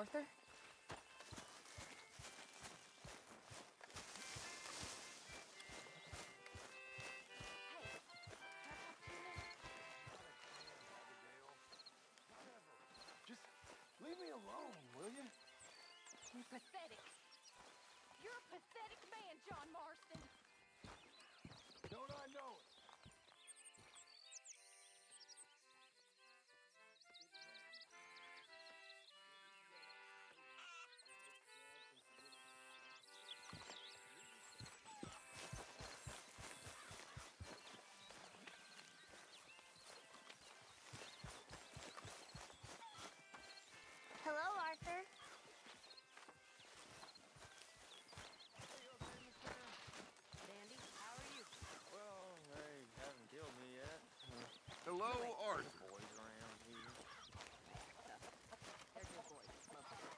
Arthur? Just leave me alone, will you? You're pathetic. You're a pathetic man, John Marston. Don't I know it? Hello, Arthur. Dandy, how are you? Well, they haven't killed me yet. Hello, Arthur. Boys around here. They're good boys, most of them.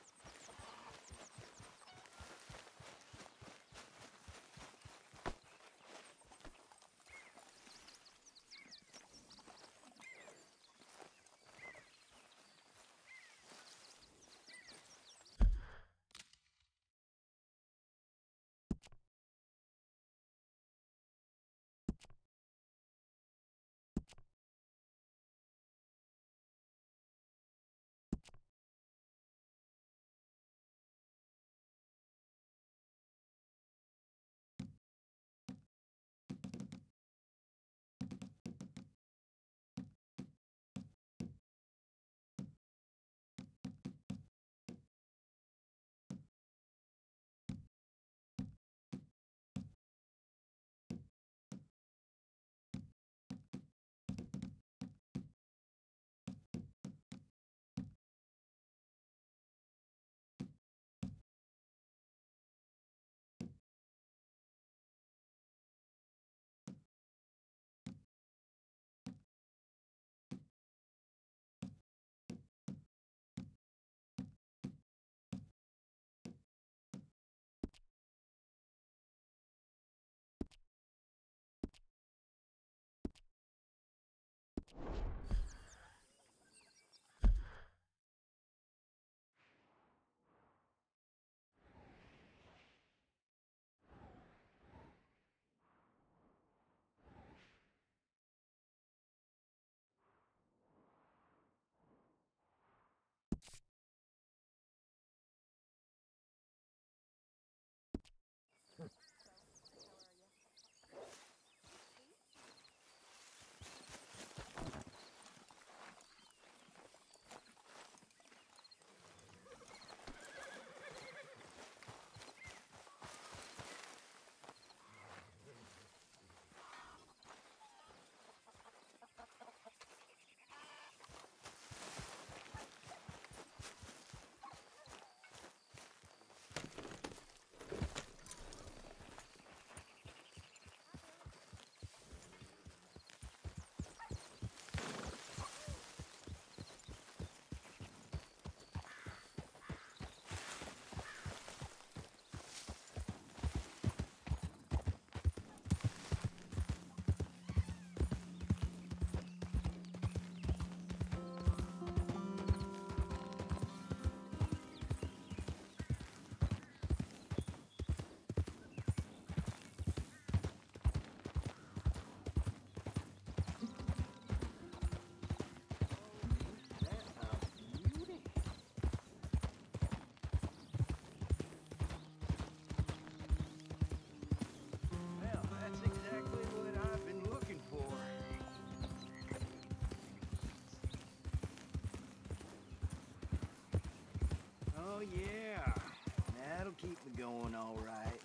Oh, yeah. That'll keep me going all right.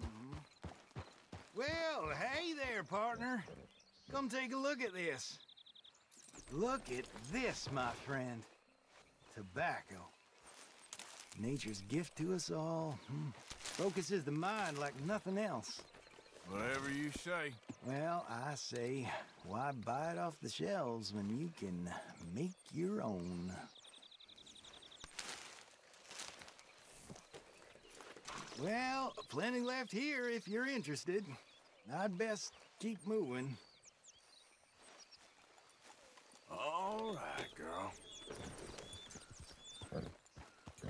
Well, hey there, partner. Come take a look at this. Look at this, my friend. Tobacco. Nature's gift to us all. Focuses the mind like nothing else. Whatever you say. Well, I say, why buy it off the shelves when you can make your own? Well, plenty left here if you're interested. I'd best keep moving. All right, girl.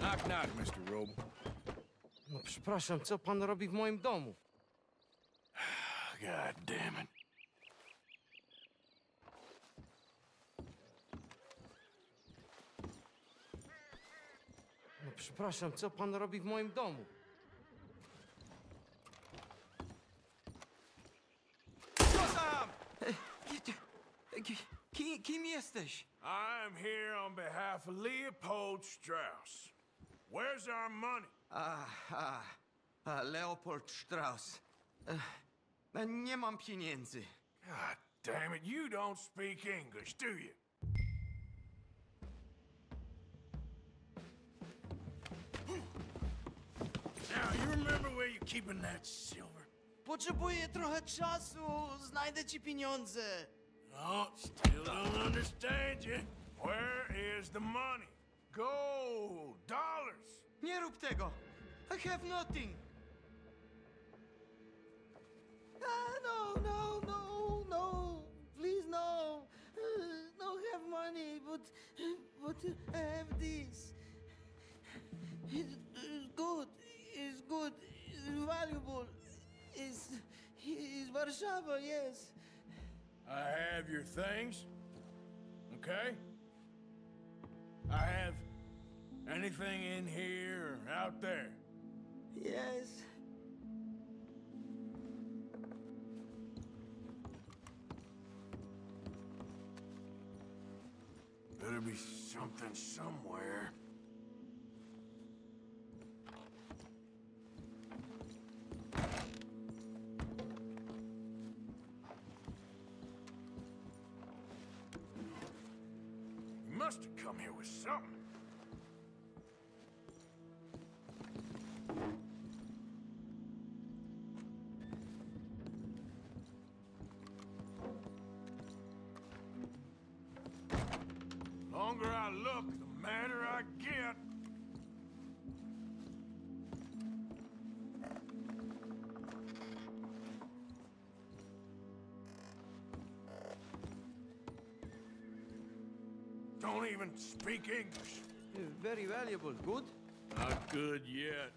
Knock, knock, Mr. Roble. No przepraszam, co pan robi w moim domu? God damn it. No przepraszam, co pan robi w moim domu? Co tam? Kim jesteś? I'm here on behalf of Leopold Strauss. Where's our money? Leopold Strauss. Nie mam pieniędzy. God damn it, you don't speak English, do you? Now, you remember where you're keeping that silver? Potrzebuję trochę czasu. Znajdę ci pieniądze. No, still don't understand you. Where is the money? Gold, dollars. Nie rób tego. I have nothing. No. Please, no. No have money, but I have this. It's good. It's good. It's valuable. It's Warszawa, yes. I have your things, okay? I have anything in here or out there. Yes. Better be something somewhere. You must have come here with something. Longer I look, the madder I get. Don't even speak English. Very valuable. Good? Not good yet.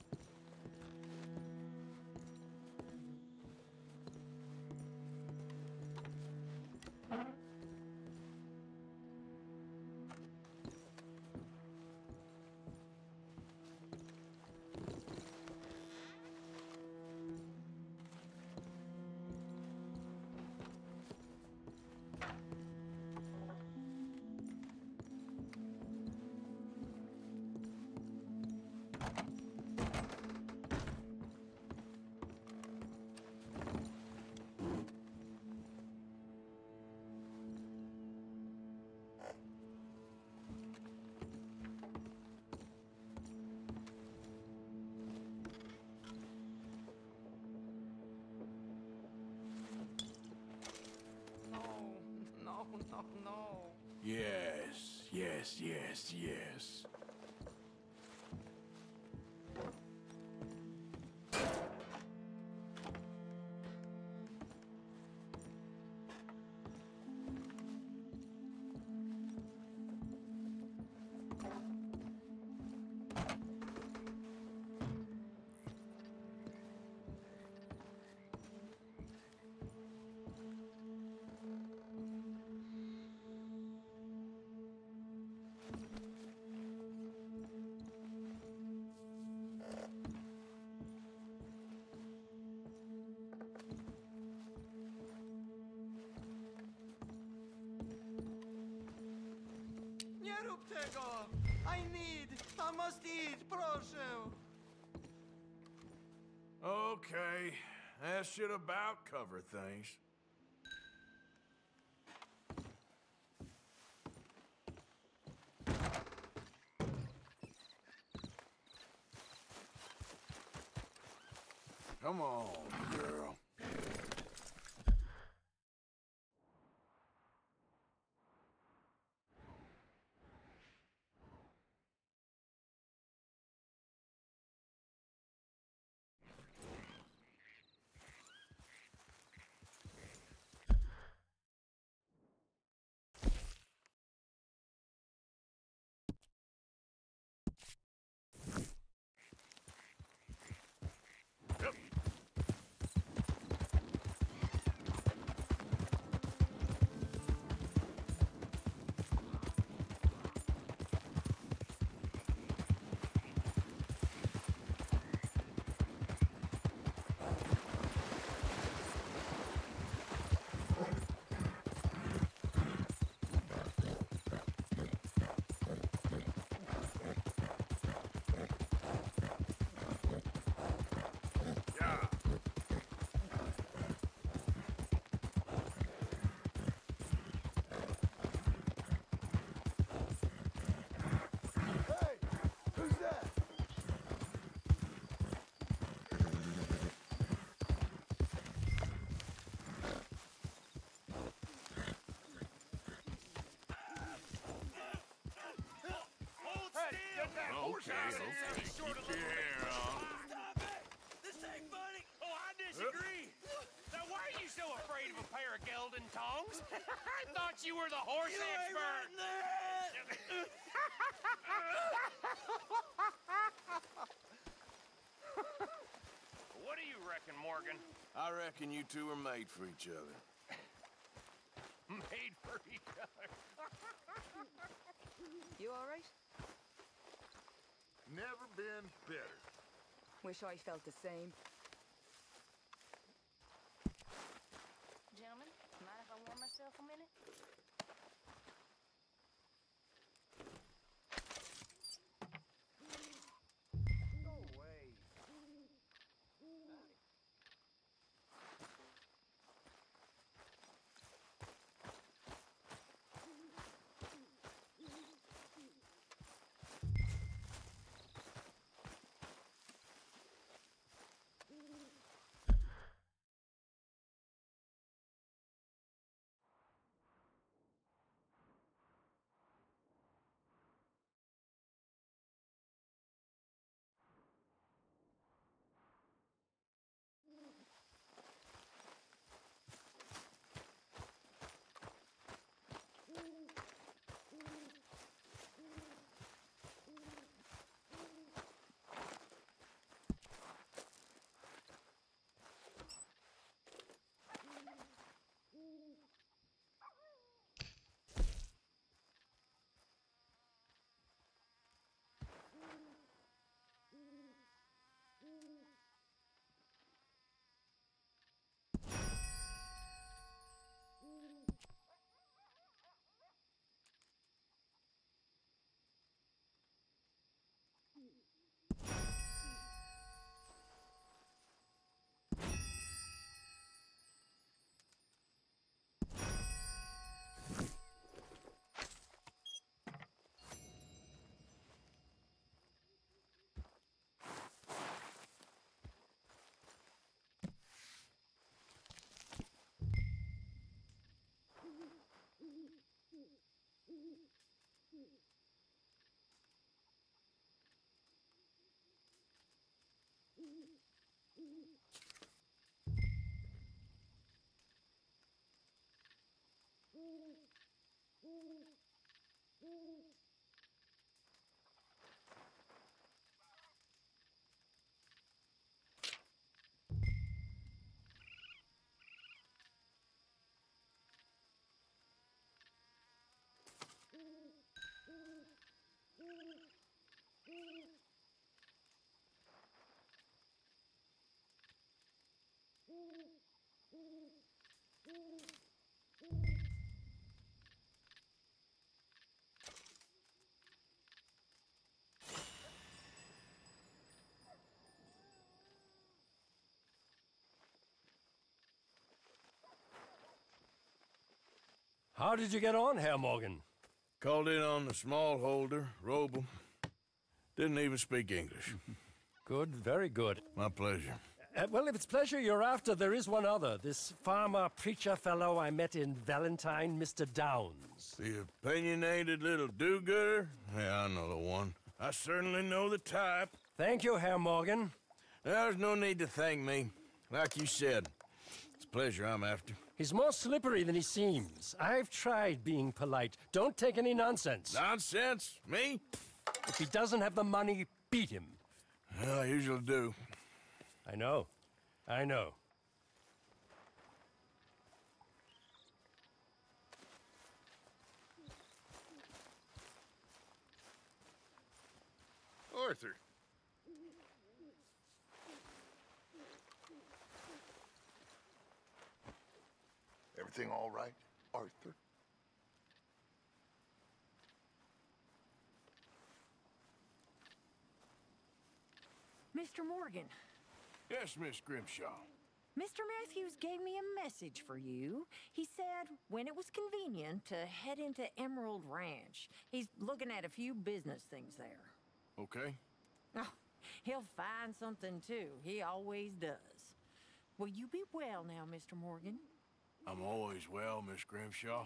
No. Yes. Nie rób tego! I must eat, proszę! Okay, that should about cover things. Come on, girl. horse house is any short of little hair on. Stop it! This ain't funny! Oh, I disagree. Now, why are you so afraid of a pair of gelding tongs? I thought you were the horse You ain't expert. running that! What do you reckon, Morgan? I reckon you two are made for each other. Made for each other. You all right? Never been better. Wish I felt the same. Gentlemen, mind if I warm myself a minute? Go away. How did you get on, Herr Morgan? Called in on the smallholder, Roble. Didn't even speak English. Good, very good. My pleasure. Well, if it's pleasure you're after, there is one other. This farmer preacher fellow I met in Valentine, Mr. Downs. The opinionated little do-gooder? Yeah, I know the one. I certainly know the type. Thank you, Herr Morgan. There's no need to thank me. Like you said, it's pleasure I'm after. He's more slippery than he seems. I've tried being polite. Don't take any nonsense. Nonsense? Me? If he doesn't have the money, beat him. Well, I usually do. I know. I know. Arthur. Everything all right, Arthur? Mr. Morgan, Yes, Miss Grimshaw. Mr. Matthews gave me a message for you. He said when it was convenient to head into Emerald Ranch. He's looking at a few business things there. Okay. Oh, he'll find something too. He always does. Will you be well now, Mr. Morgan? I'm always well, Miss Grimshaw.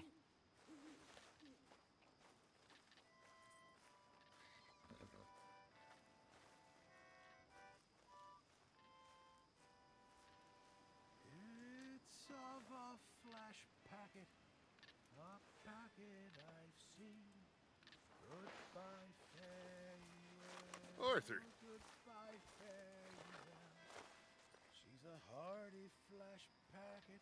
I've seen. Goodbye, farewell. Arthur. Goodbye, farewell. She's a hardy flash packet.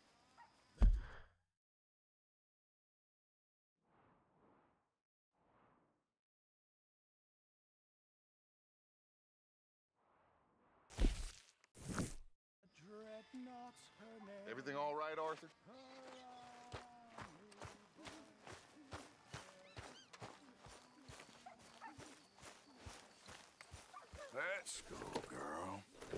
Dreadnought's her name. Everything all right, Arthur? Let's go, girl.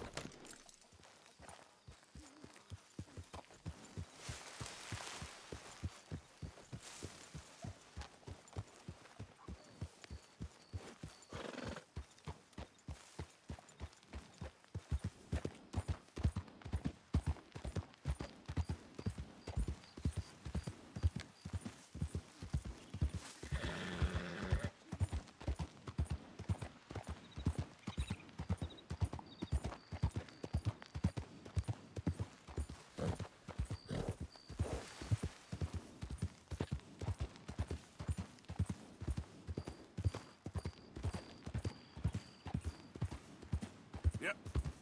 Yep.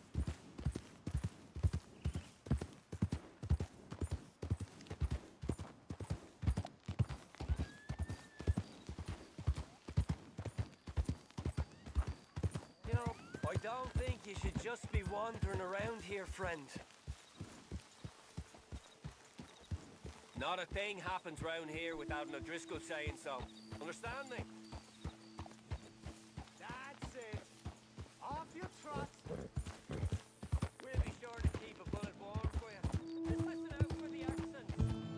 You know, I don't think you should just be wandering around here, friend. Not a thing happens round here without an O'Driscoll saying so. Understand me? That's it. Off your trot. We'll be sure to keep a bullet warm for you. Just listen out for the accents.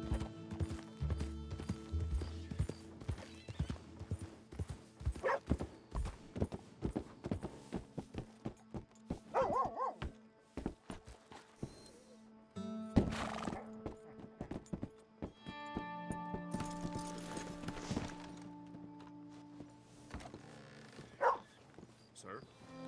Sir?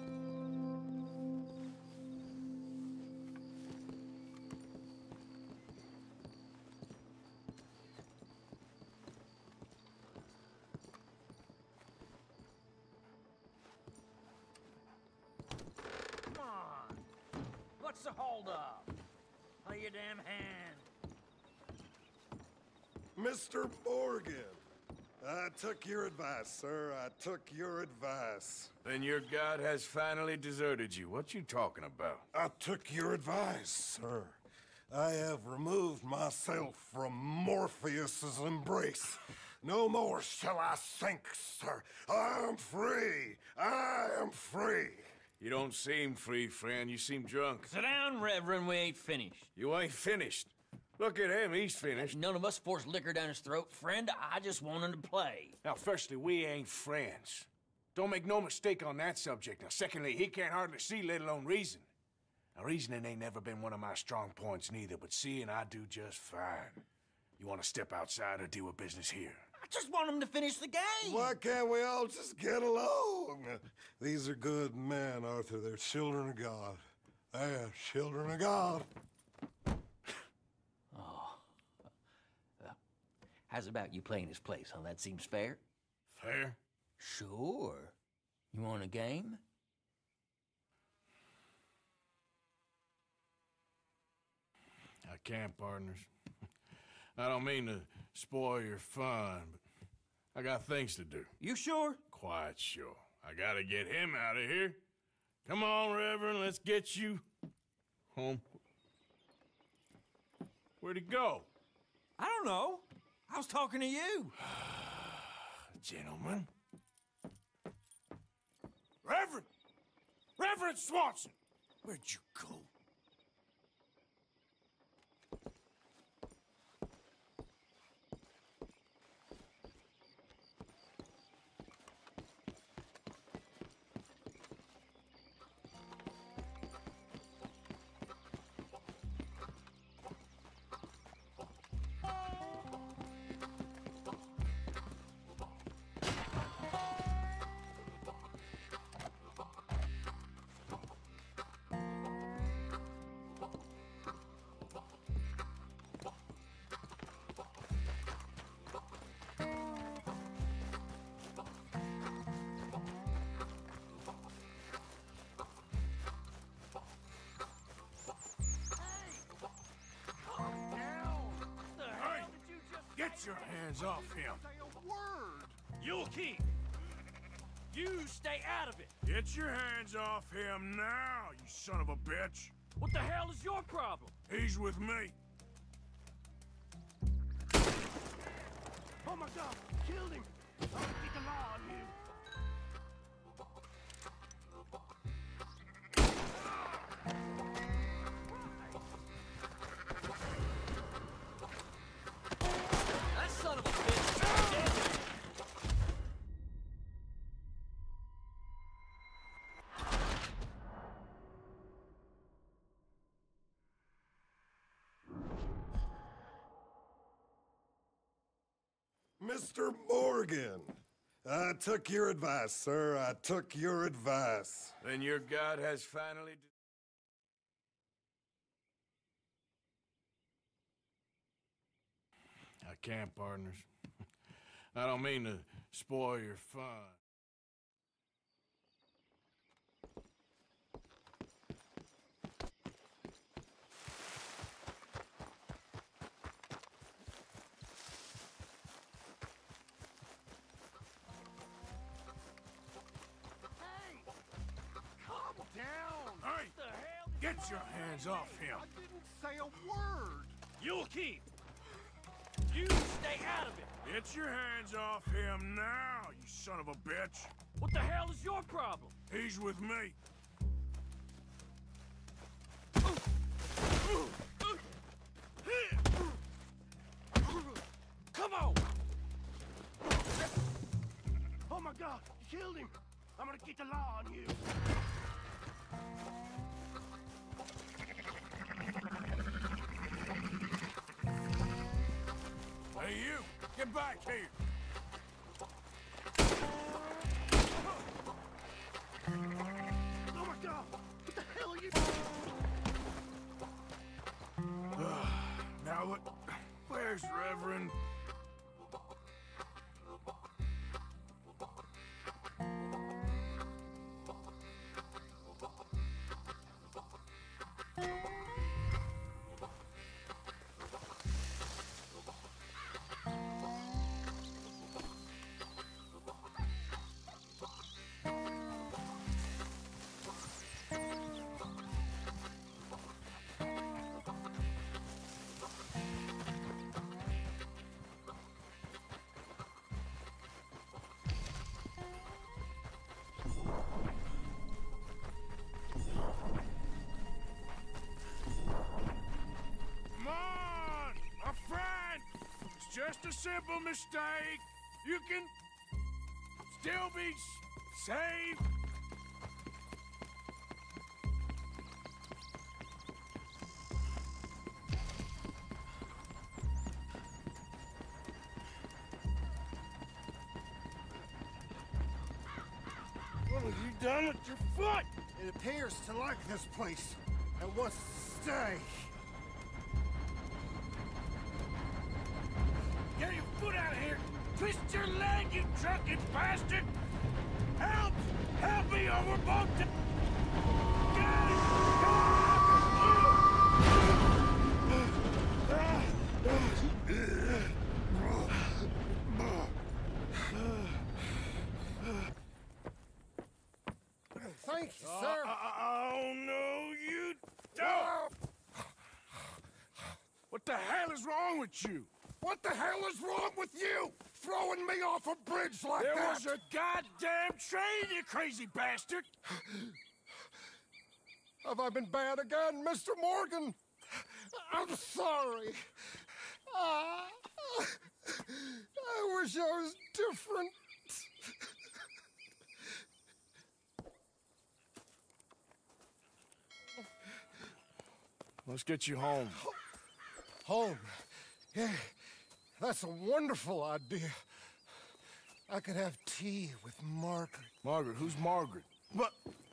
Come on. What's the holdup? Play your damn hand. Mr. Morgan, I took your advice, sir. I took your advice. Then your god has finally deserted you. What you talking about? I took your advice, sir. I have removed myself from Morpheus's embrace. No more shall I sink, sir. I am free. I am free. You don't seem free, friend. You seem drunk. Sit down, Reverend. We ain't finished. You ain't finished. Look at him. He's finished. None of us forced liquor down his throat, friend. I just wanted to play. Now, firstly, we ain't friends. Don't make no mistake on that subject. Now, secondly, he can't hardly see, let alone reason. Now, reasoning ain't never been one of my strong points neither, but seeing I do just fine. You want to step outside or deal with business here? I just want him to finish the game. Why can't we all just get along? These are good men, Arthur. They're children of God. They're children of God. How's about you playing his place, huh? That seems fair? Fair? Sure. You want a game? I can't, partners. I don't mean to spoil your fun, but I got things to do. You sure? Quite sure. I gotta get him out of here. Come on, Reverend, let's get you home. Where'd he go? I don't know. I was talking to you. Gentlemen. Reverend! Reverend Swanson! Where'd you go? your hands off him. You'll keep. You stay out of it. Get your hands off him now, you son of a bitch. What the hell is your problem? He's with me. Oh my God, killed him. I'll get the law on you. That son of a bitch is dead. Mr. Morgan, I took your advice, sir. I took your advice. Then your god has finally... I can't, partners. I don't mean to spoil your fun. Get your hands off him. I didn't say a word. You'll keep. You stay out of it. Get your hands off him now, you son of a bitch. What the hell is your problem? He's with me. Come on. Oh my God, you killed him. I'm gonna get the law on you. Hey, you! Get back here! Oh my God! What the hell are you? Now what? Where's Reverend? Just a simple mistake. You can still be saved. What have you done with your foot? It appears to like this place and wants to stay. Get your foot out of here! Twist your leg, you drunken bastard! Help! Help me, or we're both dead! Thank you, sir. Oh, no, you don't! What the hell is wrong with you? What the hell is wrong with you? Throwing me off a bridge like that? There was a goddamn train, you crazy bastard! Have I been bad again, Mr. Morgan? I'm sorry. I wish I was different. Let's get you home. Home? Yeah, that's a wonderful idea. I could have tea with Margaret. Margaret? Who's Margaret? But...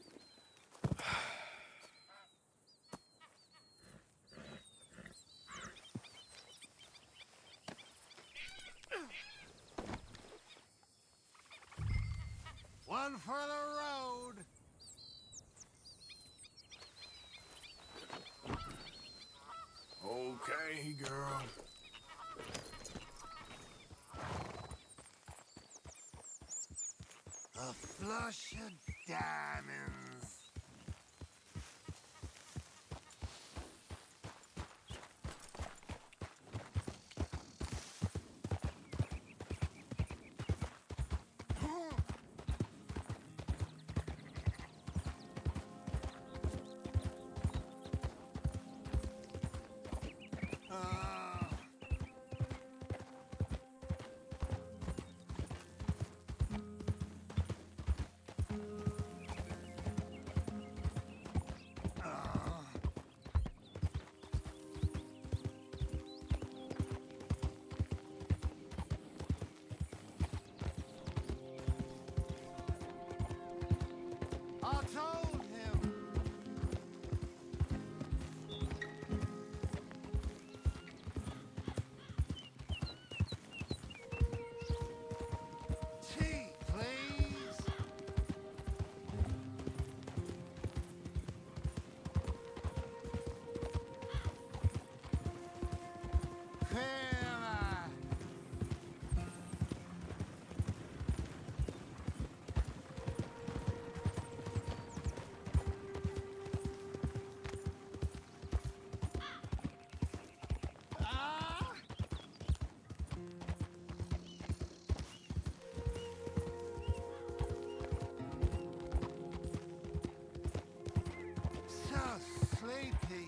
One for the road. Okay, girl. flush of diamonds. I told him. Tea, please. Crema. So sleepy.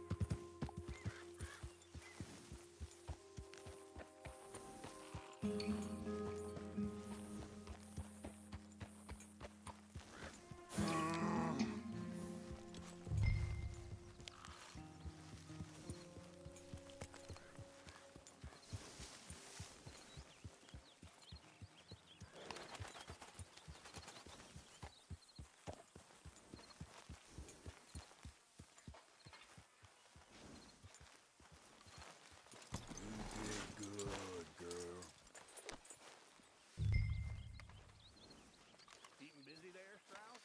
Good girl. Keeping busy there, Strauss?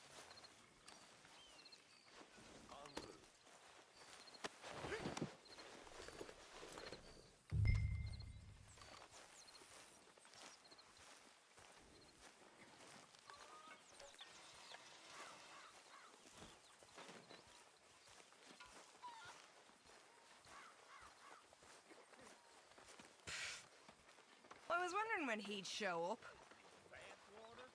I was wondering when he'd show up. Bathwater?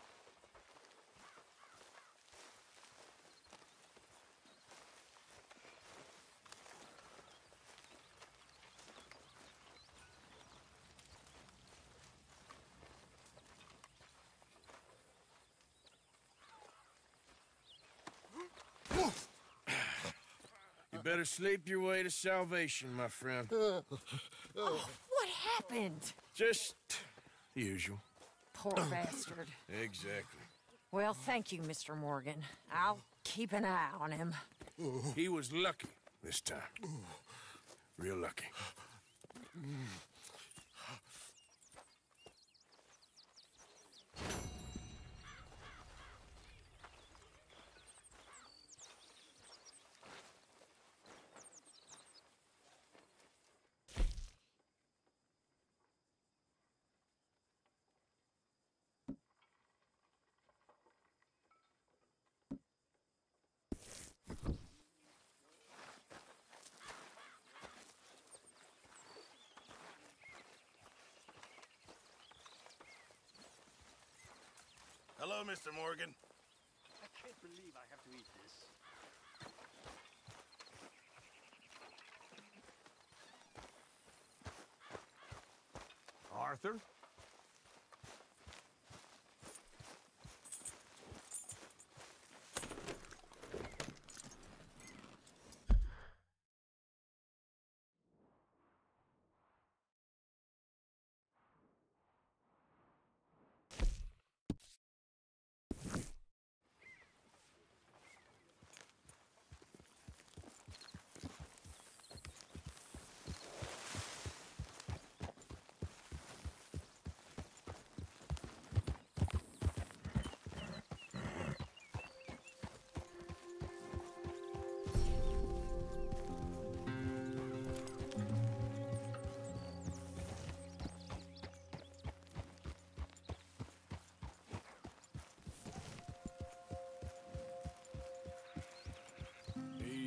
You better sleep your way to salvation, my friend. Oh, what happened? Just the usual. Poor bastard. Exactly. Well, thank you, Mr. Morgan. I'll keep an eye on him. He was lucky this time. Real lucky. Hello, Mr. Morgan. I can't believe I have to eat this. Arthur?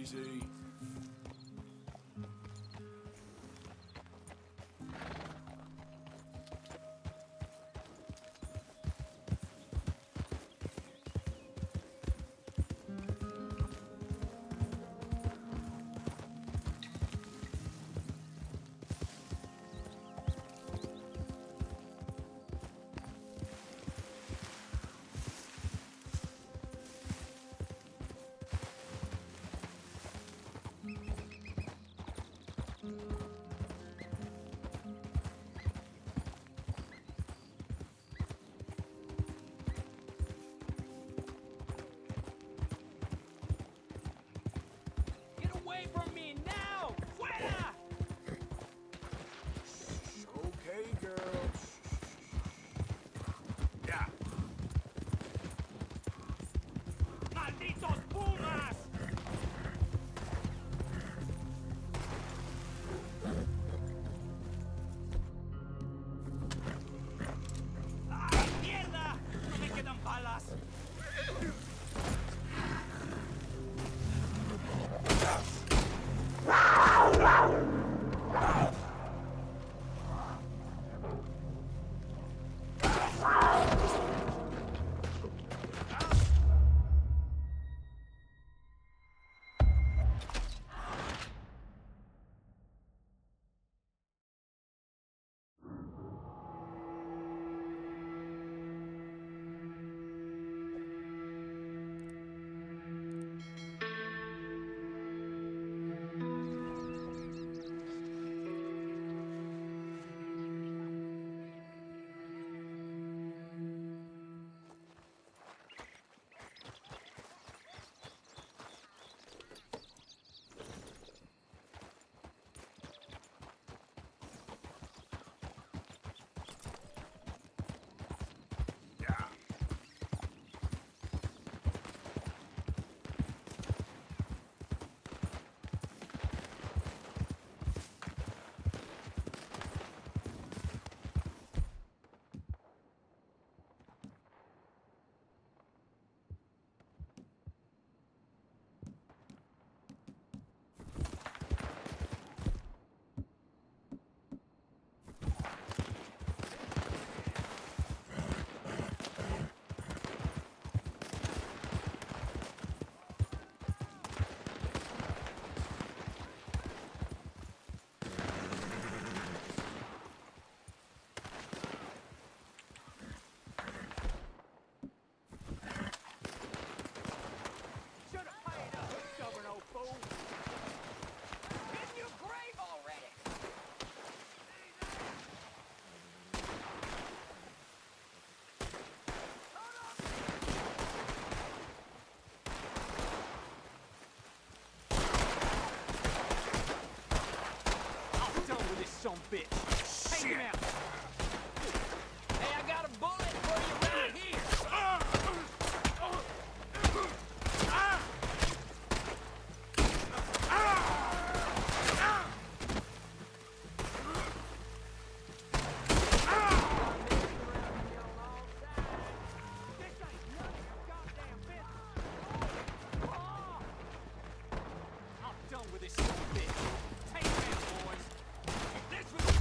Easy. Get away from me now! Fuera! Okay, girl. Yeah. ¡Malditos pumas! ¡Ah, mierda! ¡No me quedan balas! Some bitch. Take him out. Hey, I got a bullet for you right here. I'm done with this son of a bitch. Take him out, boys. This was...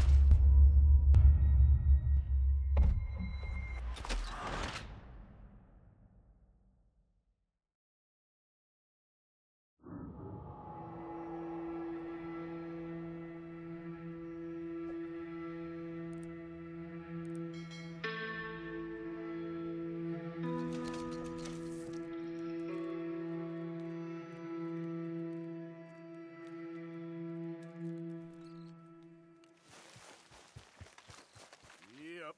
Yep.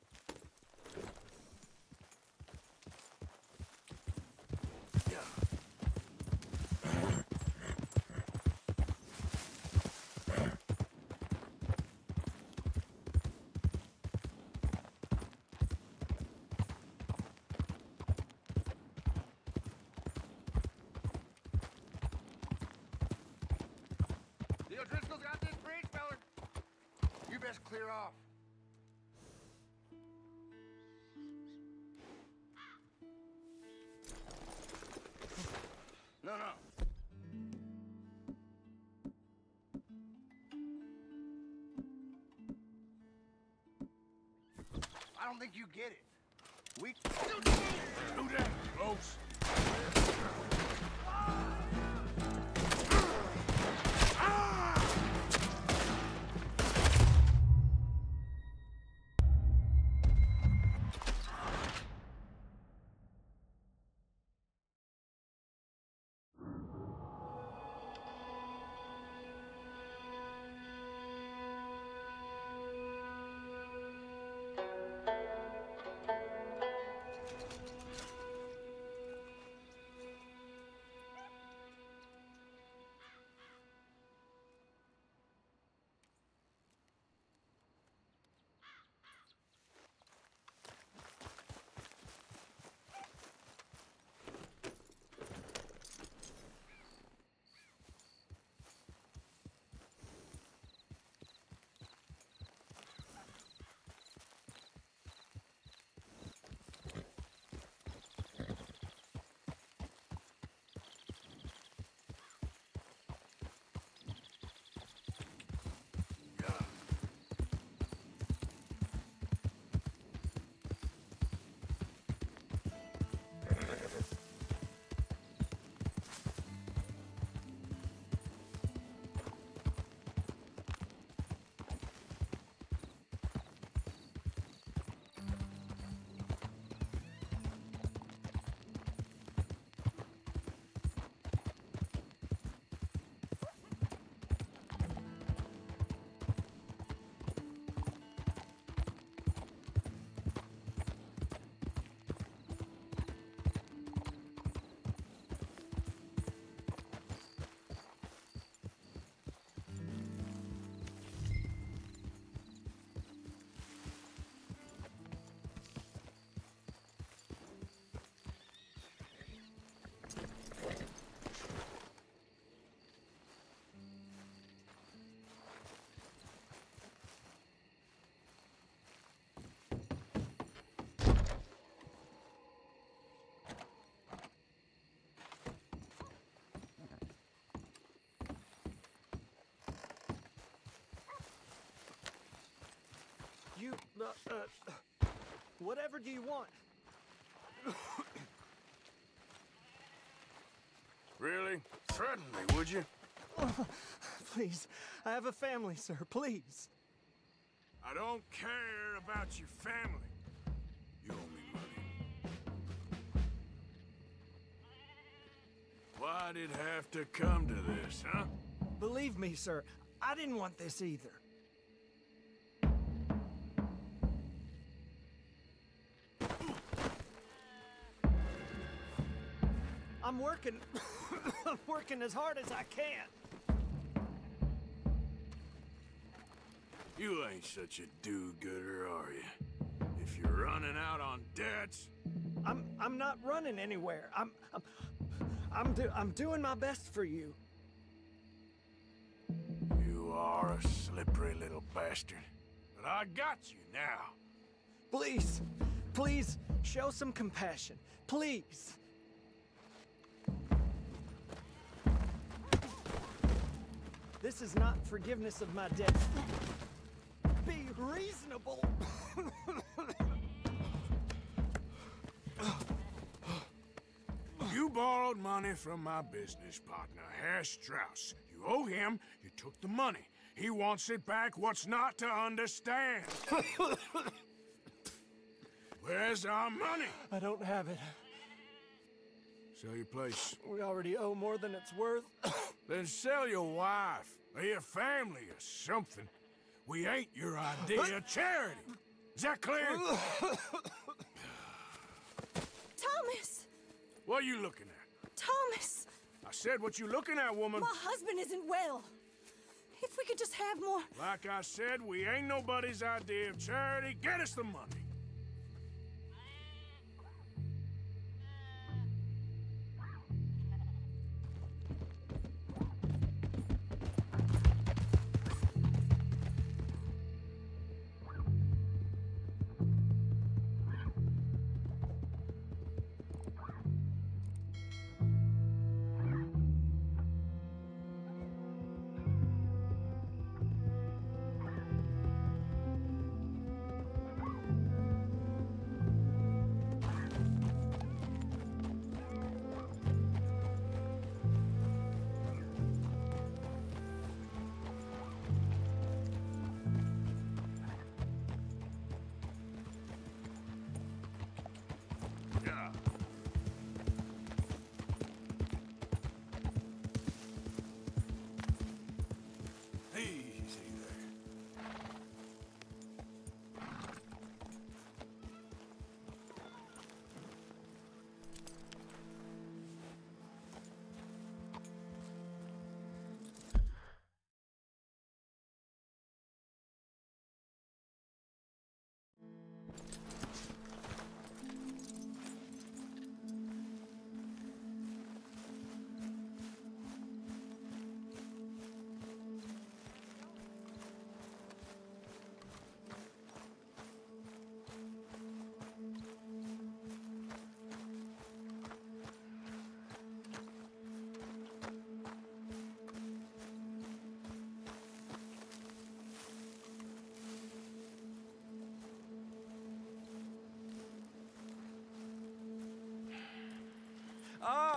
The O'Driscoll's got this bridge, feller. You best clear off. No, no. don't think you get it. We... Do that, close. Whatever do you want? Really? Threaten me, would you? Oh, please, I have a family, sir, please. I don't care about your family. You owe me money. Why'd it have to come to this, huh? Believe me, sir, I didn't want this either. I'm working... I'm working as hard as I can. You ain't such a do-gooder, are you? If you're running out on debts... I'm not running anywhere. I'm doing my best for you. You are a slippery little bastard. But I got you now. Please, please, show some compassion. Please. This is not forgiveness of my debt. Be reasonable. You borrowed money from my business partner, Herr Strauss. You owe him, you took the money. He wants it back. What's not to understand? Where's our money? I don't have it. Sell your place. We already owe more than it's worth. Then sell your wife, or your family, or something. We ain't your idea of charity. Is that clear? Thomas! What are you looking at? Thomas! I said, what you looking at, woman? My husband isn't well. If we could just have more... Like I said, we ain't nobody's idea of charity. Get us the money.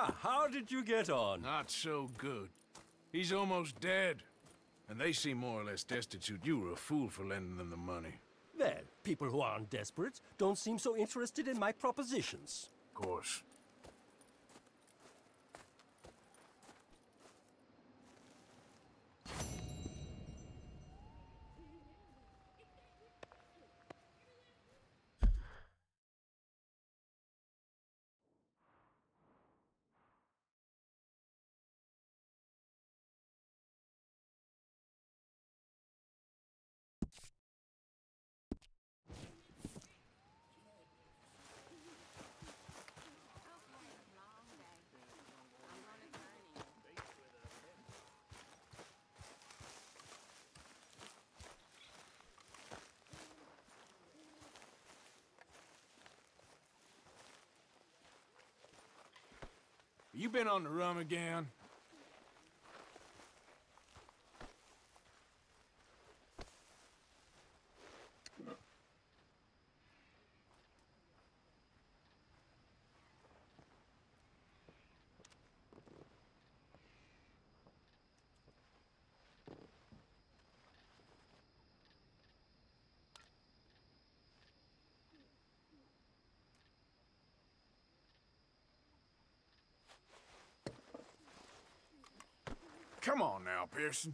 How did you get on? Not so good. He's almost dead. And they seem more or less destitute. You were a fool for lending them the money. Well, people who aren't desperate don't seem so interested in my propositions. Of course. You been on the rum again? Come on now, Pearson.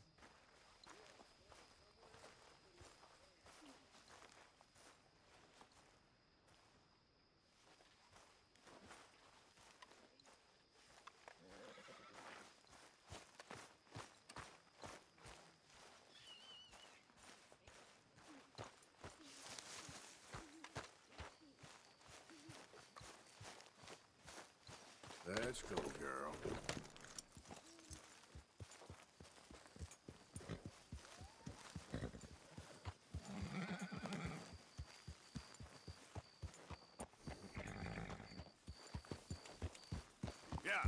Let's go, girl. Yeah.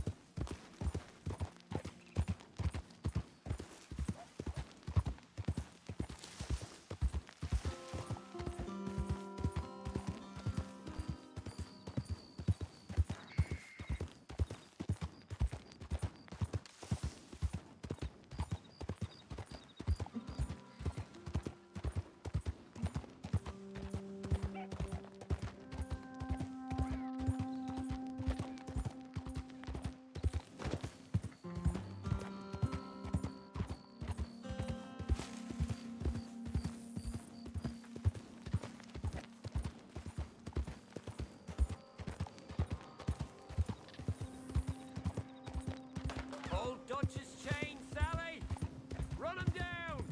Old Dutch's chain, Sally! Run him down!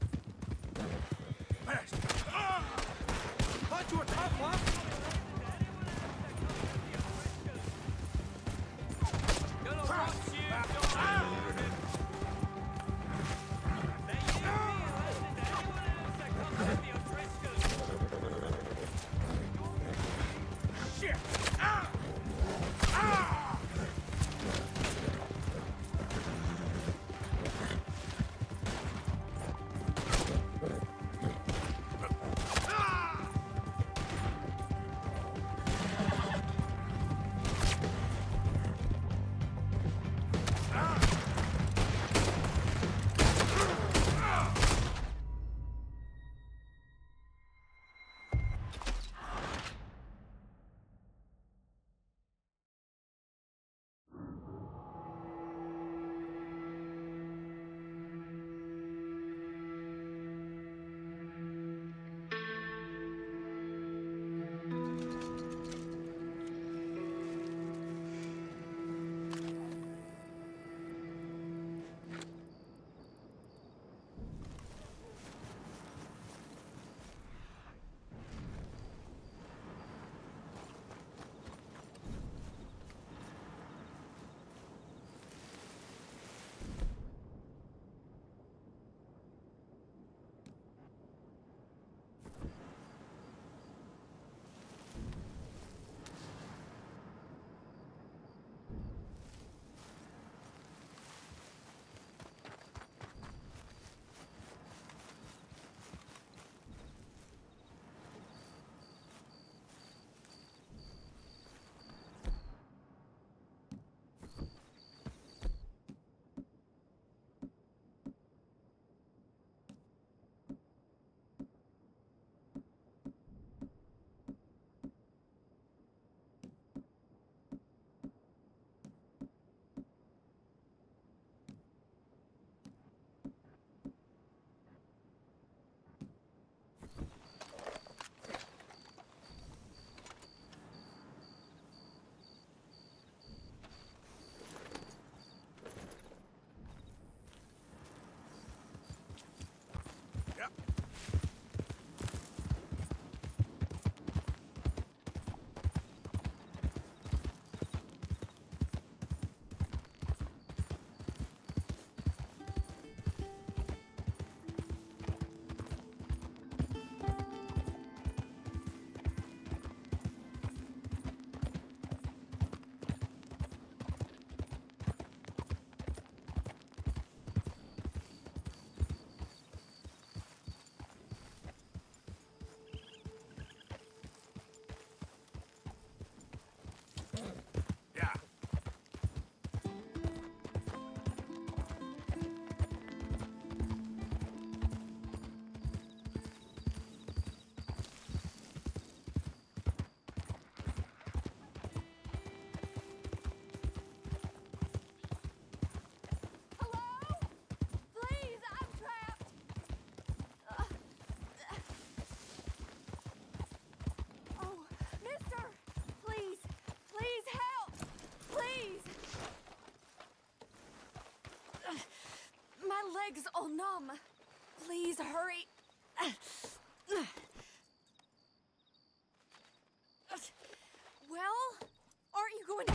Fast! Ah! Thought you were tough, huh? Gonna watch you, don't They use me and listen to anyone else that comes with the O'Driscolls. Shit! Ah! Ah! leg's all numb. Please hurry. Well, aren't you going to...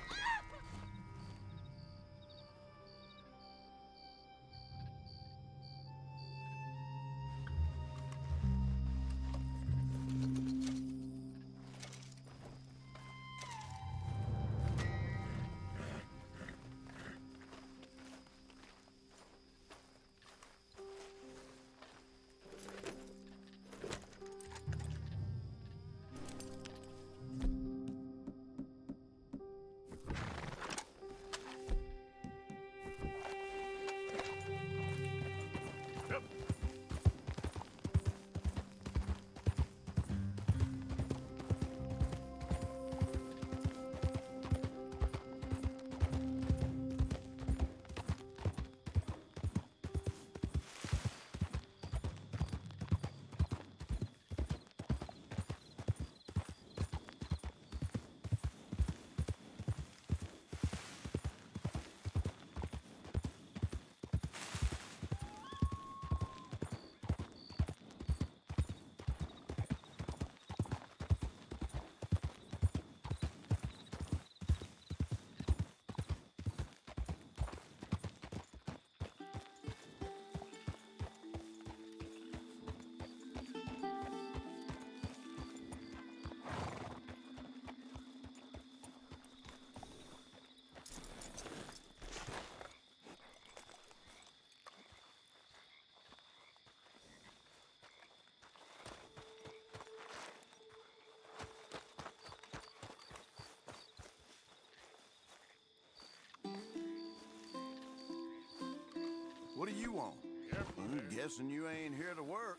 What do you want? I'm guessing you ain't here to work.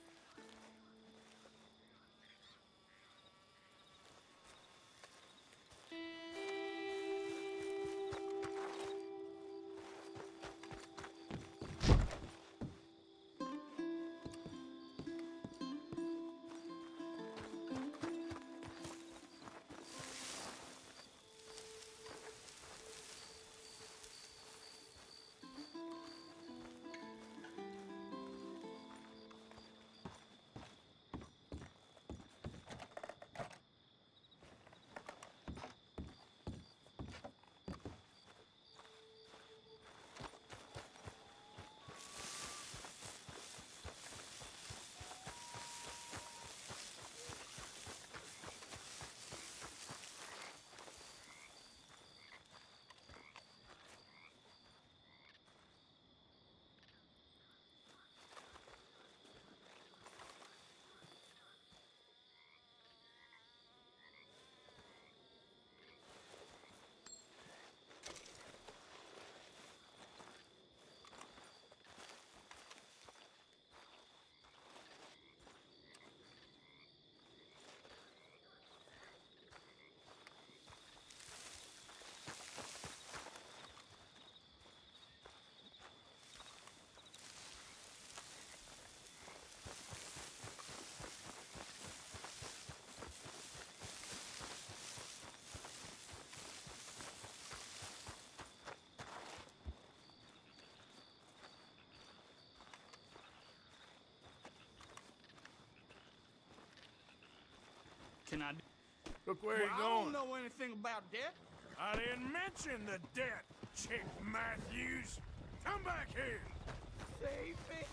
Can I... Look where you're I going. don't know anything about debt. I didn't mention the debt, Chick Matthews. Come back here. Save me.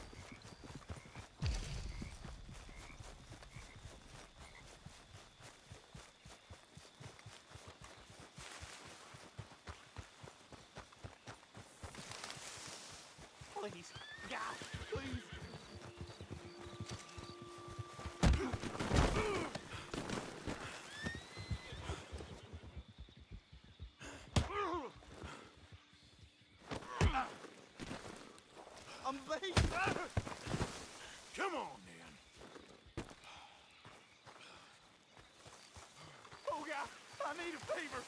Please. God, please. I'm beat. Come on, then. Oh, God, I need a favor.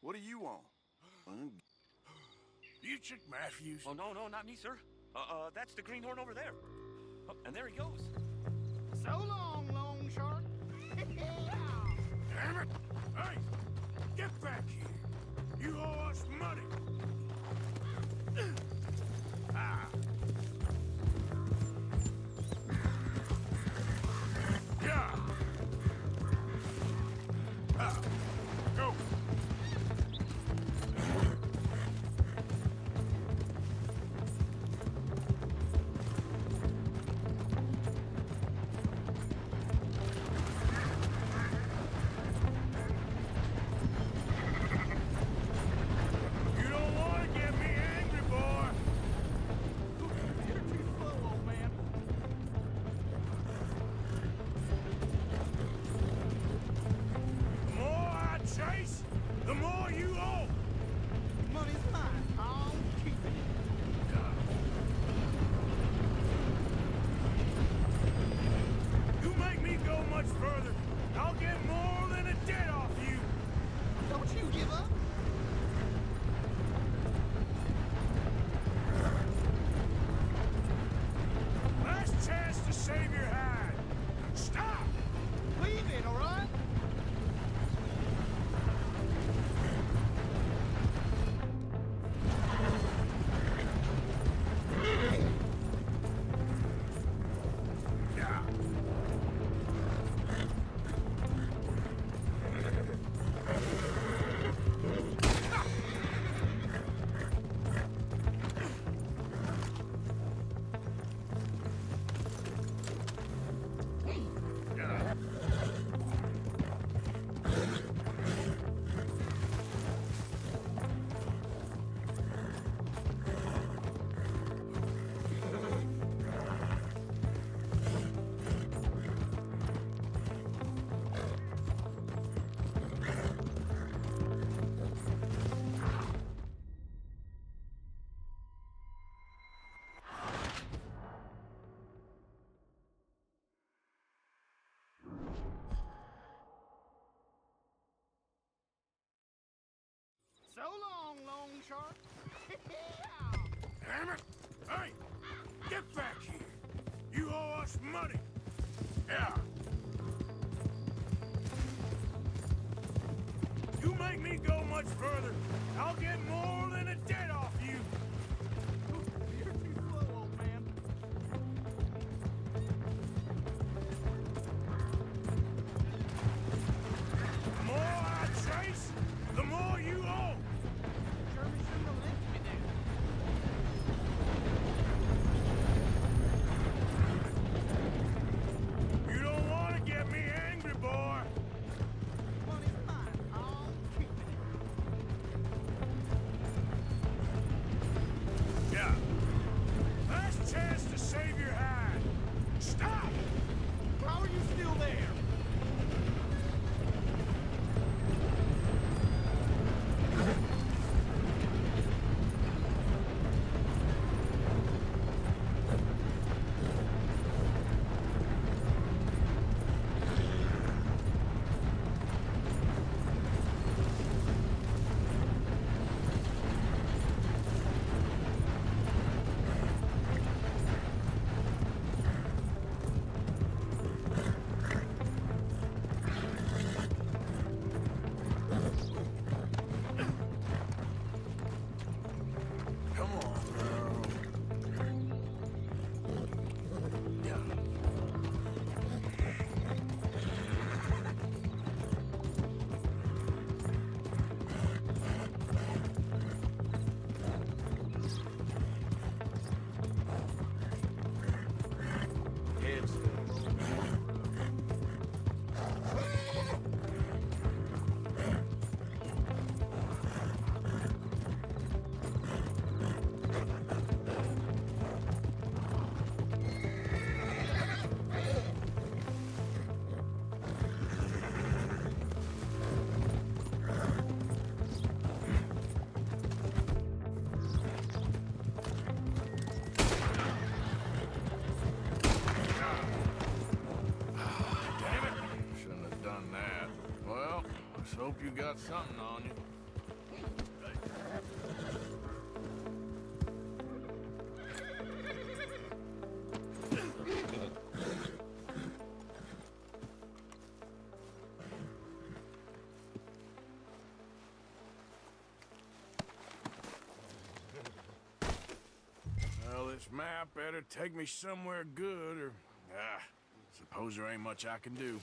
What do you want? Butrick Matthews? Oh, no, no, not me, sir. That's the greenhorn over there. Oh, and there he goes. So long, long shark. Damn it! Hey! Get back here! You owe us money! Ah! Yeah! Ah! Go! You don't want to get me angry, boy! You're too slow, old man. The more I chase, the more you owe! Money's mine. I'll keep it. You make me go much further, I'll get more than a debt off you! Don't you give up. Last chance to save your hide! Stop! Leave it, all right? Yeah. So long, long shark. Damn it! Hey! Get back here! You owe us money! Yeah! You make me go much further, I'll get more than a debt off you! You're too slow, old man. The more I chase, the more you owe! Jeremy shouldn't have left me there. You don't want to get me angry, boy! Money's mine. I'll keep it. Yeah. Last chance to save your hide. Stop! How are you still there? Come on, girl. Yeah. Heads Damn it. Shouldn't have done that. Well, let's hope you got something on you. Well, this map better take me somewhere good, or... suppose there ain't much I can do.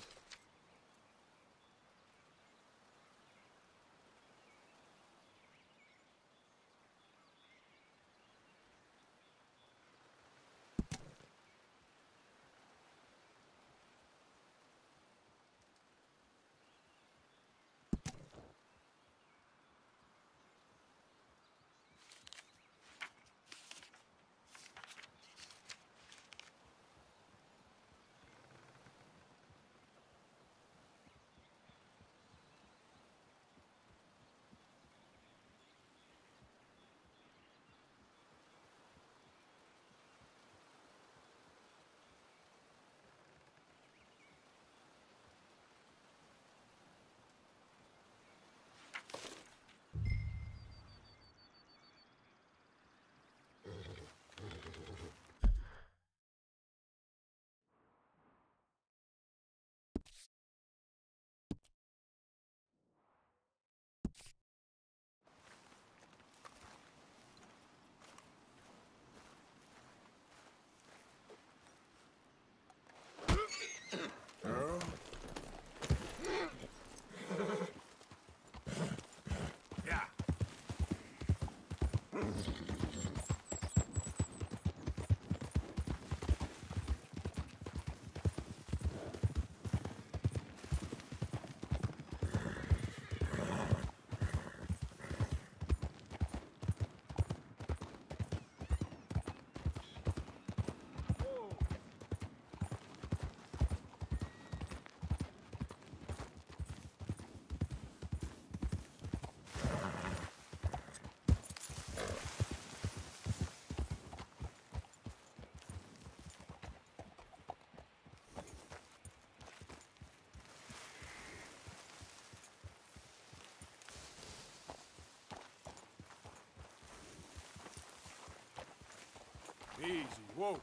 Easy, whoa.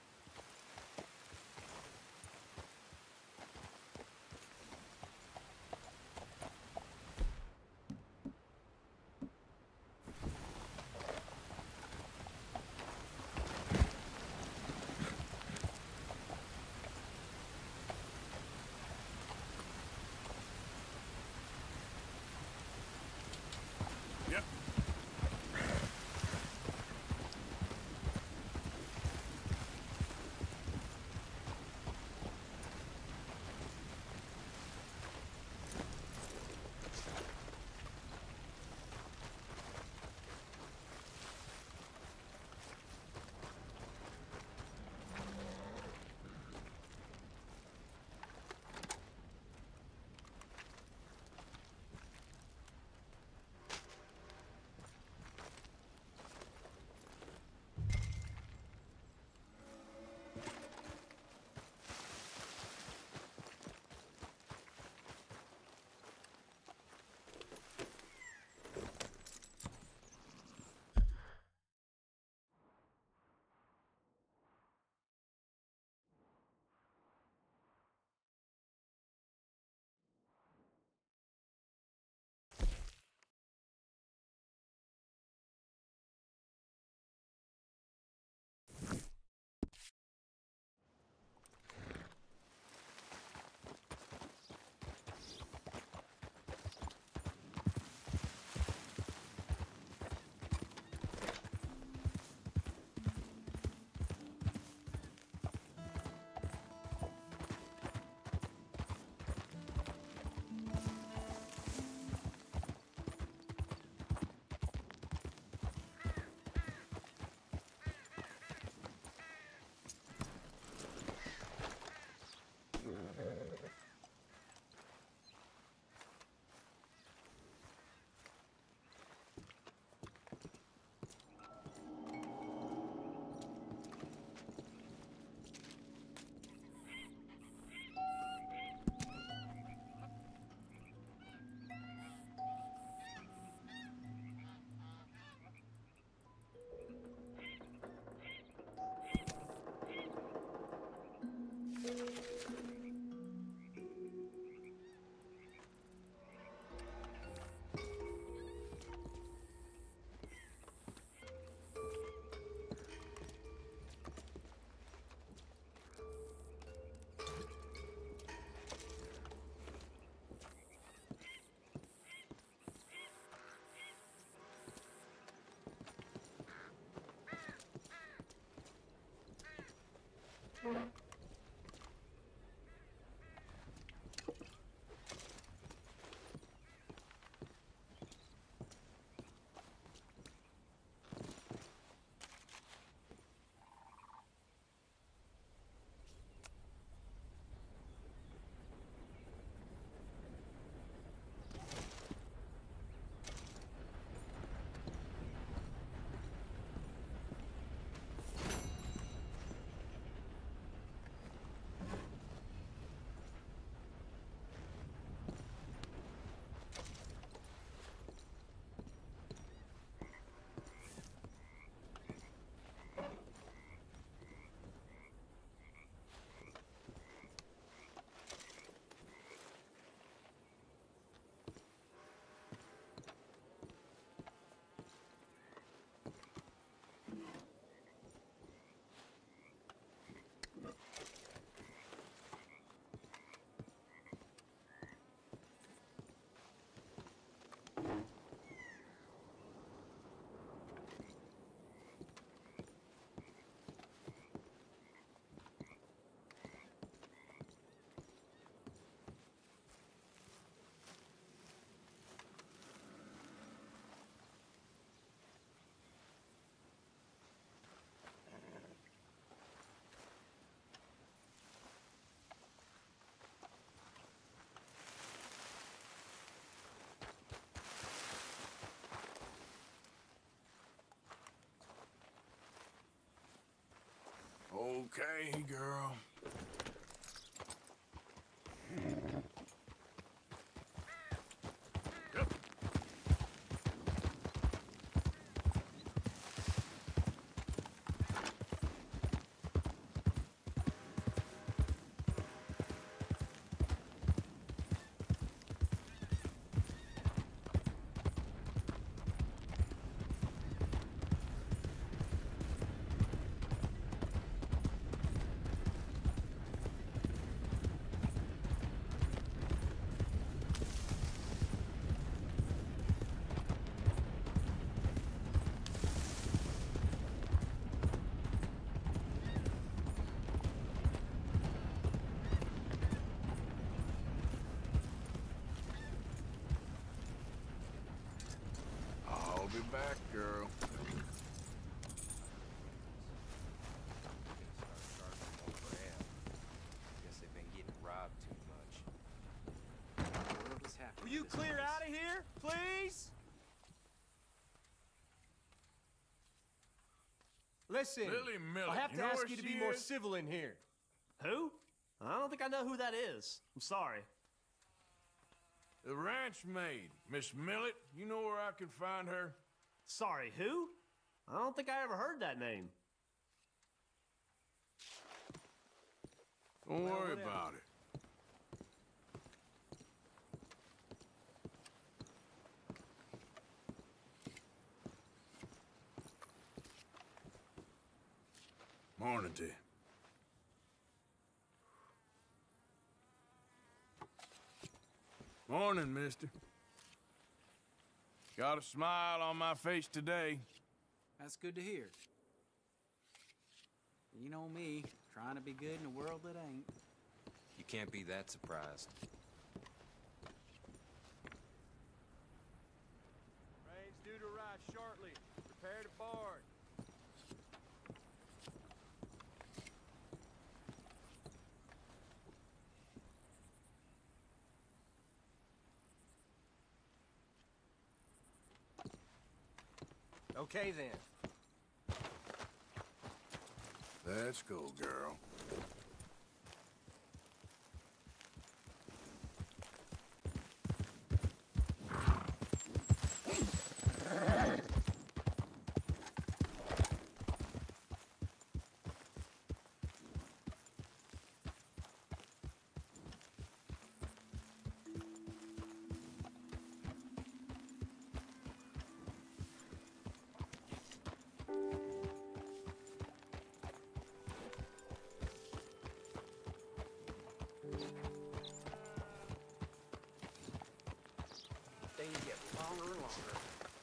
Yep. Okay, girl. I'll be back, girl. Guess they've been getting robbed too much. What the world is happening? Will you to this clear place? out of here, please? Listen, Lily Miller, I have you to know ask where you to she be more is? civil in here. Who? I don't think I know who that is. I'm sorry. The ranch maid, Miss Millet. You know where I can find her? Sorry, who? I don't think I ever heard that name. Don't Well, worry whatever. about it. Morning to you. Morning, mister. Got a smile on my face today. That's good to hear. You know me, trying to be good in a world that ain't. You can't be that surprised. Train's due to arrive shortly. Prepare to board. Okay, then. Let's go, girl. Things get longer and longer.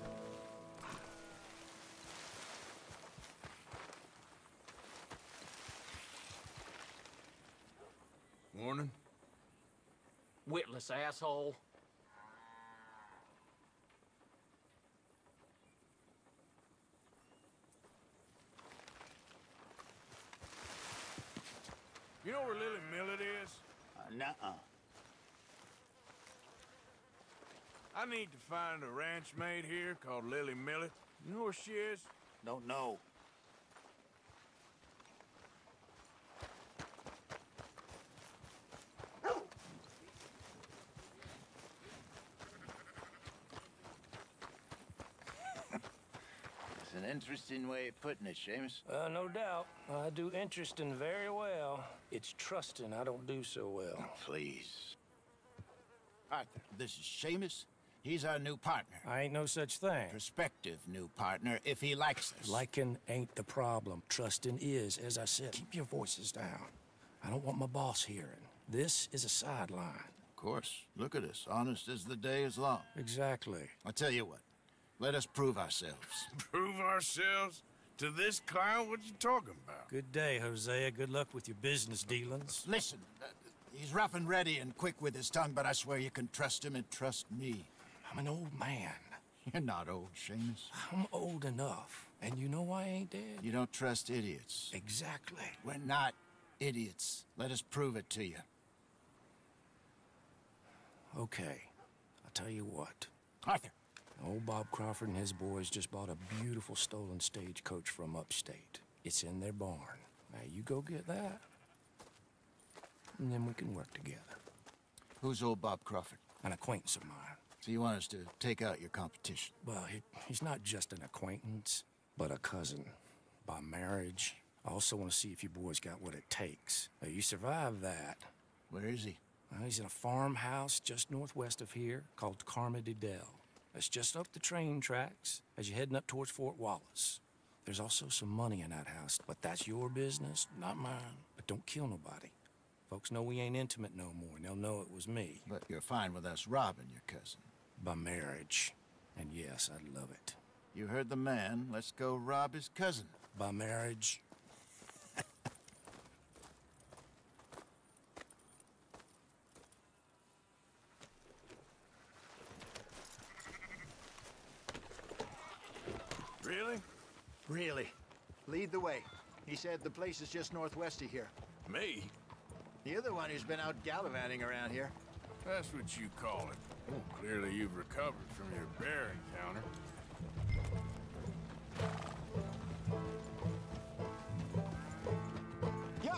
Morning. Witless asshole. You know where Lily Millet is? Nuh-uh. I need to find a ranch maid here called Lily Millet. You know where she is? Don't know. It's an interesting way of putting it, Seamus. No doubt. I do interesting very well. It's trusting I don't do so well. Oh, please. Arthur, this is Seamus. He's our new partner. I ain't no such thing. Prospective new partner, if he likes us. Liking ain't the problem. Trusting is, as I said. Keep your voices down. I don't want my boss hearing. This is a sideline. Of course. Look at us. Honest as the day is long. Exactly. I'll tell you what. Let us prove ourselves. Prove ourselves to this clown? What you talking about? Good day, Hosea. Good luck with your business dealings. Listen, he's rough and ready and quick with his tongue, but I swear you can trust him and trust me. I'm an old man. You're not old, Seamus. I'm old enough. And you know I ain't dead. You don't trust idiots. Exactly. We're not idiots. Let us prove it to you. Okay. I'll tell you what. Arthur. Old Bob Crawford and his boys just bought a beautiful stolen stagecoach from upstate. It's in their barn. Now, you go get that, and then we can work together. Who's old Bob Crawford? An acquaintance of mine. So you want us to take out your competition? Well, he's not just an acquaintance, but a cousin. By marriage. I also want to see if you boys got what it takes. Now, you survive that. Where is he? Well, he's in a farmhouse just northwest of here called Carmody-Dell. That's just up the train tracks as you're heading up towards Fort Wallace. There's also some money in that house, but that's your business, not mine. But don't kill nobody. Folks know we ain't intimate no more, and they'll know it was me. But you're fine with us robbing your cousin? By marriage. And yes, I'd love it. You heard the man. Let's go rob his cousin. By marriage. Really? Really. Lead the way. He said the place is just northwest of here. Me? You're the one who's been out gallivanting around here. That's what you call it. Oh, clearly you've recovered from your bear encounter. Yeah.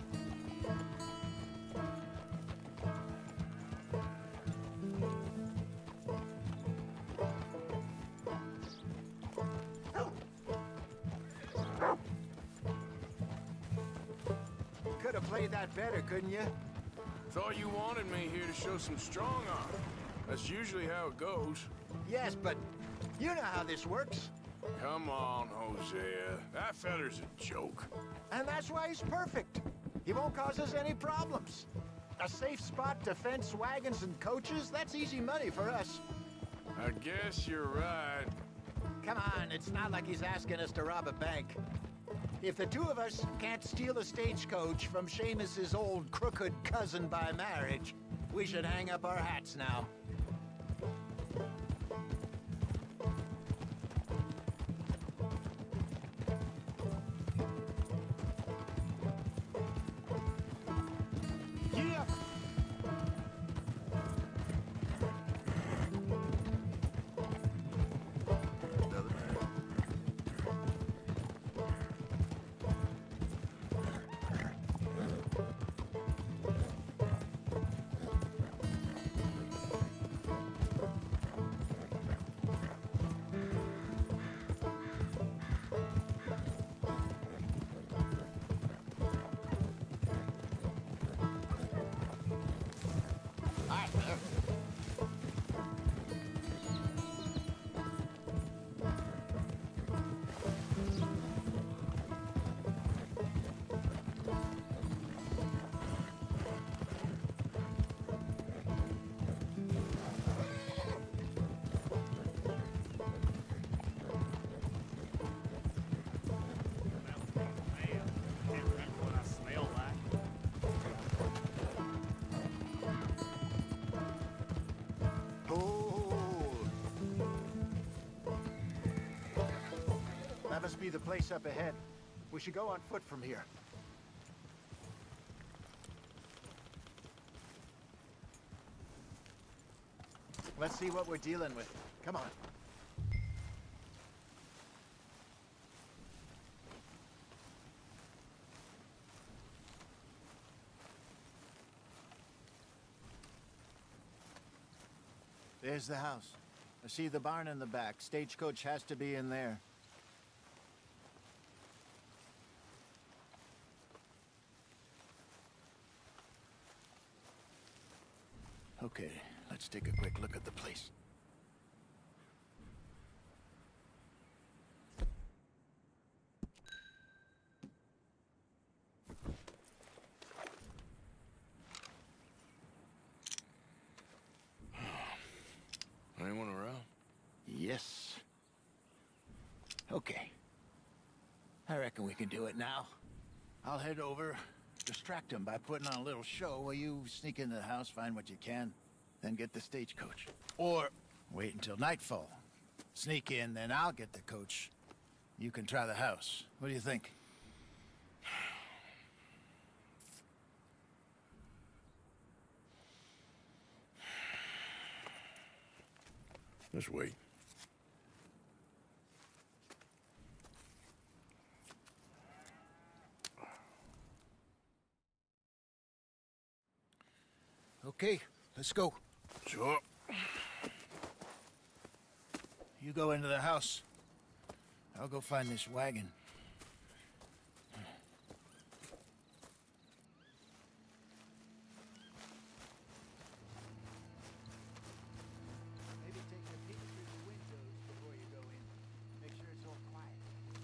Could have played that better, couldn't you? Thought you wanted me here to show some strong arm. That's usually how it goes. Yes, but you know how this works. Come on, Hosea. That feller's a joke. And that's why he's perfect. He won't cause us any problems. A safe spot to fence wagons and coaches, that's easy money for us. I guess you're right. Come on, it's not like he's asking us to rob a bank. If the two of us can't steal a stagecoach from Seamus's old crooked cousin by marriage, we should hang up our hats now. Yeah! That must be the place up ahead. We should go on foot from here. Let's see what we're dealing with. Come on. There's the house. I see the barn in the back. Stagecoach has to be in there. Okay, let's take a quick look at the place. Anyone around? Yes. Okay. I reckon we can do it now. I'll head over, distract him by putting on a little show while you sneak into the house, find what you can, then get the stagecoach. Or wait until nightfall. Sneak in, then I'll get the coach. You can try the house. What do you think? Just wait. Okay, let's go. Sure. You go into the house. I'll go find this wagon. Maybe take a peek through the windows before you go in. Make sure it's all quiet.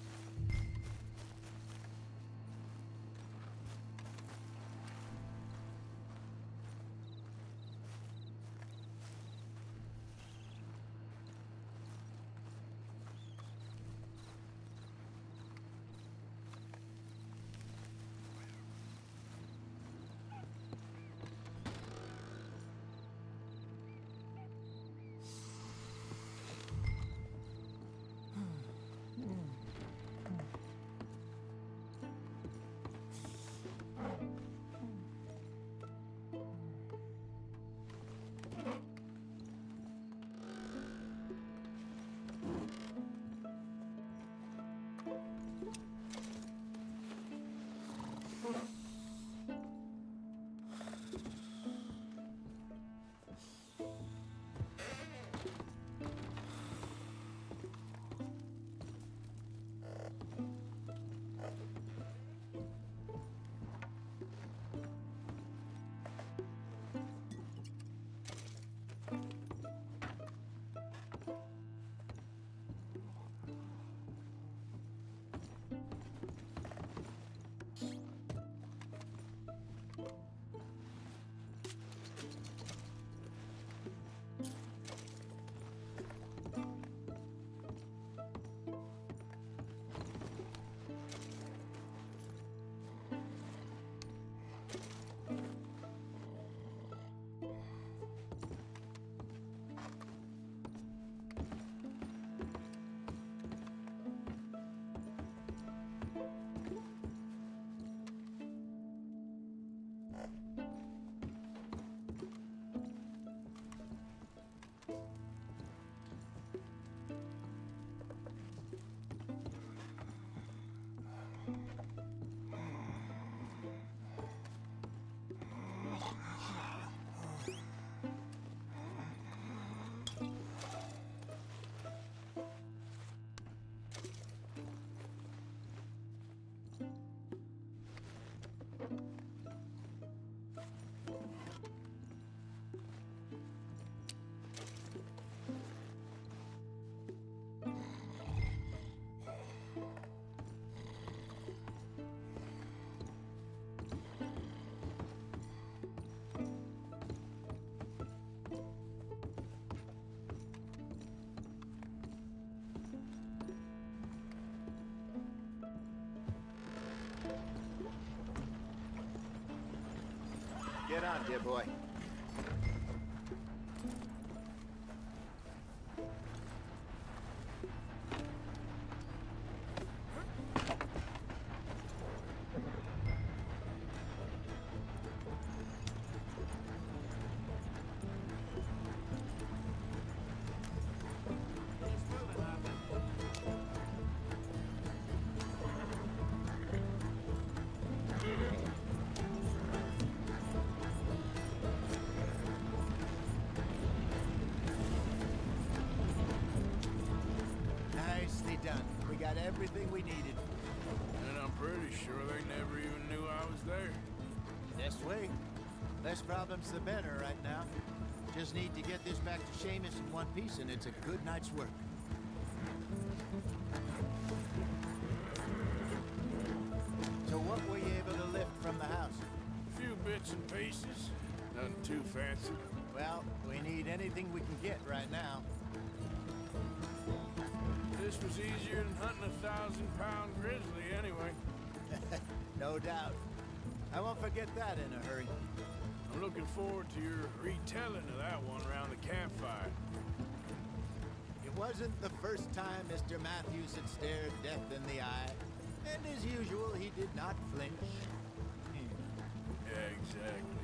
Get on, dear boy. Everything we needed. And I'm pretty sure they never even knew I was there. This way. Less problems the better right now. Just need to get this back to Seamus in one piece and it's a good night's work. So what were you able to lift from the house? A few bits and pieces. Nothing too fancy. Well, we need anything we can get right now. This was easier than hunting a 1,000-pound grizzly anyway. No doubt. I won't forget that in a hurry. I'm looking forward to your retelling of that one around the campfire. It wasn't the first time Mr. Matthews had stared death in the eye. And as usual, he did not flinch. Yeah, exactly.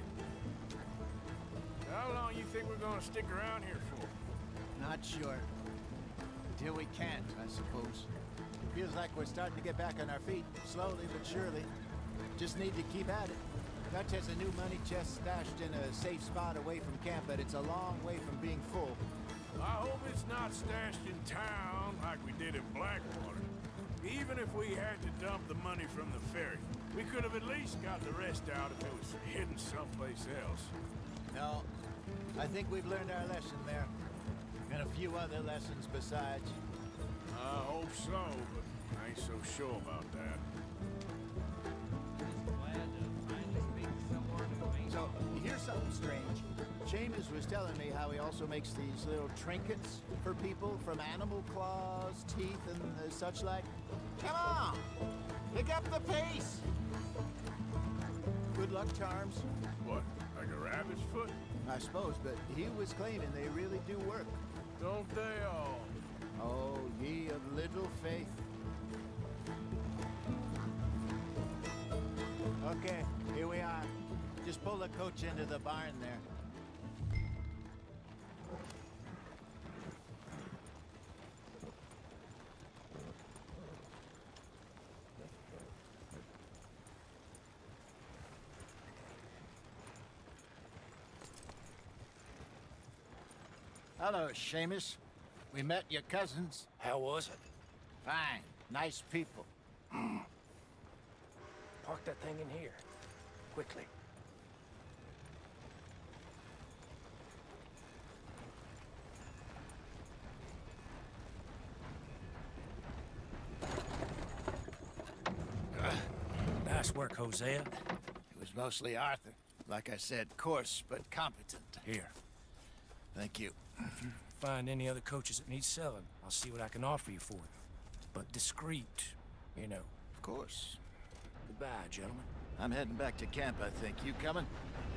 How long you think we're gonna stick around here for? Not sure. Until we can't, I suppose. Feels like we're starting to get back on our feet, slowly but surely. Just need to keep at it. Dutch has a new money chest stashed in a safe spot away from camp, but it's a long way from being full. I hope it's not stashed in town like we did in Blackwater. Even if we had to dump the money from the ferry, we could have at least got the rest out if it was hidden someplace else. No, I think we've learned our lesson there. And a few other lessons besides. I hope so, but I ain't so sure about that. So, here's something strange. Seamus was telling me how he also makes these little trinkets for people from animal claws, teeth, and such like. Come on! Pick up the pace! Good luck charms. What, like a rabbit's foot? I suppose, but he was claiming they really do work. Don't they all? Oh, ye of little faith. Okay, here we are. Just pull the coach into the barn there. Hello, Seamus. We met your cousins. How was it? Fine. Nice people. Park that thing in here. Quickly. Nice work, Hosea. It was mostly Arthur. Like I said, coarse but competent. Here. Thank you. If you find any other coaches that need selling, I'll see what I can offer you for them. But discreet, you know. Of course. Goodbye, gentlemen. I'm heading back to camp, I think. You coming?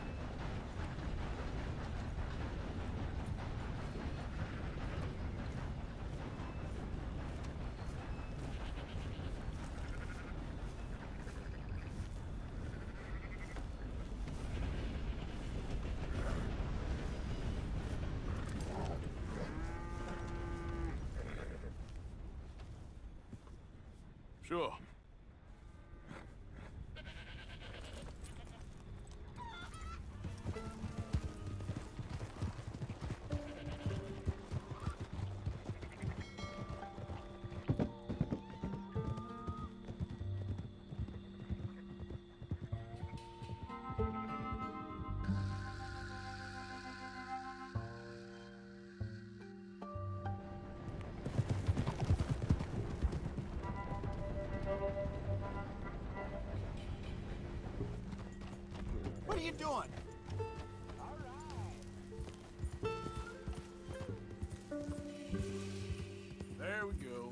Sure. What are you doing? There we go.